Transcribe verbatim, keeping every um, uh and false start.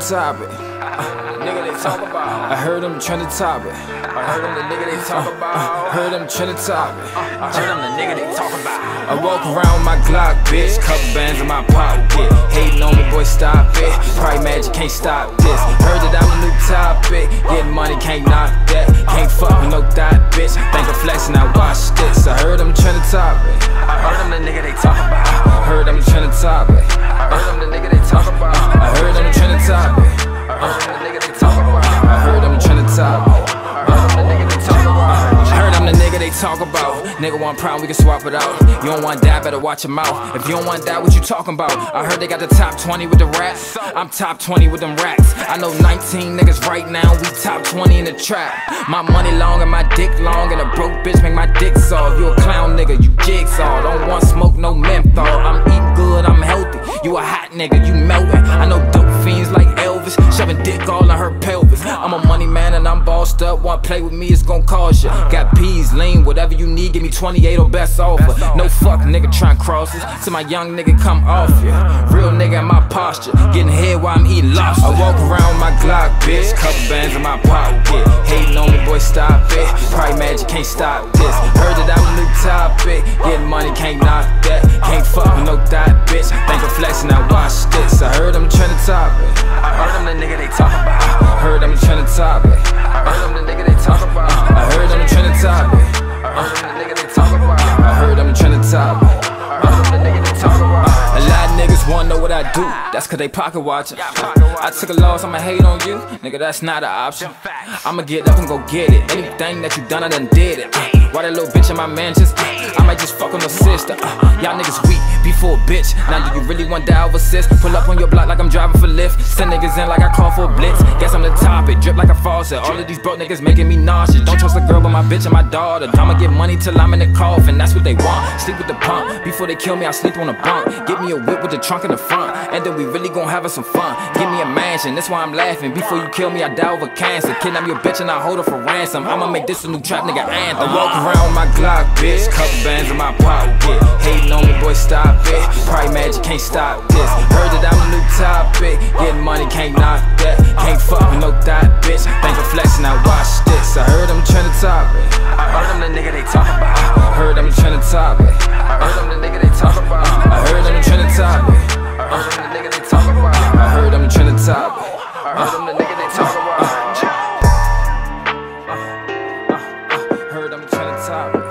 topic. Nigga, they talk about. I heard them trending topic. I heard them the nigga they talk about. Heard them trending topic. I heard them the nigga they talk about. I walk around with my Glock, bitch. Couple bands in my pocket. Hating on me, boy, stop it. Probably mad you can't stop this. Heard that I'm a new topic. Getting money, can't knock that. Can't fuck with no thought, bitch. Think of flexing, I watch this. I heard them trending topic. I heard them the nigga they talk about. Heard them trending topic. I heard them the nigga they talk about. I heard them trending topic. I heard them the nigga they talk about. I heard them trending topic. I heard them the nigga they talk about. I heard I'm the nigga they talk about. Nigga want problem, we can swap it out. You don't want that, better watch your mouth. If you don't want that, what you talking about? I heard they got the top twenty with the raps. I'm top twenty with them racks. I know nineteen niggas right now, we top twenty in the trap. My money long and my dick long, and a broke bitch make my dick soft. You a clown nigga, you jigsaw. Don't want smoke, no menthol. I'm eating good, I'm healthy. You a hot nigga, you melting. I know dope fiends like Elvis, shoving dick all in her pelvis. I'm a money man and I'm bossed up. Want play with me, it's gon' cost ya. Got peas, lean, whatever you need, give me twenty-eight or best offer. No fuck nigga trying crosses, so my young nigga come off ya. Real nigga in my posture, getting head while I'm eating lobster. I walk around with my Glock, bitch. Couple bands in my pocket. Hating on me, boy, stop it. Probably mad you can't stop this. Heard that I'm a new topic. Getting money, can't knock that. Can't fuck with no thought, bitch. Think of flexing, I watch this. I heard them trending topic. I heard them the nigga they talk about. Heard them trending topic. I heard them the nigga they talk about. I heard them trending topic. I heard them the nigga they talk about. I heard them trending topic. I heard them the nigga they talk about. A lot of niggas wanna know what I do, that's cause they pocket watchin'. I took a loss, I'ma hate on you, nigga, that's not an option. I'ma get up and go get it, anything that you done, I done did it. Why that little bitch in my mansions? I might just fuck on her sister. Y'all niggas weak, before a bitch. Now do you really want that over sis? Pull up on your block like I'm driving for Lyft. Send niggas in like I call for a blitz. Guess I'm the topic, drip like a faucet. All of these broke niggas making me nauseous. Don't trust a girl but my bitch and my daughter. I'ma get money till I'm in the coffin, that's what they want. Sleep with the pump, before they kill me I sleep on a bunk. Get me a whip with the trunk in the front, and then we really gon' have us some fun. Give me a mansion, that's why I'm laughing. Before you kill me I die over cancer. Kidnap your bitch and I hold her for ransom. I'ma make this a new trap nigga anthem. I walk around with my Glock, bitch. Couple bands in my pocket. Hating on me, boy, stop it. Probably mad you can't stop this. Heard that I'm a new topic. Getting money, can't knock that. Can't fuck with no thought, bitch. Think of flexing, I watch this. I heard them trending topic. I heard them the nigga they talk about. Heard them trending topic. I heard them the nigga they talk about. I heard them trending topic. I heard them the nigga they talk about. I heard them trending topic. I heard them the nigga they talk about. Heard them trending topic.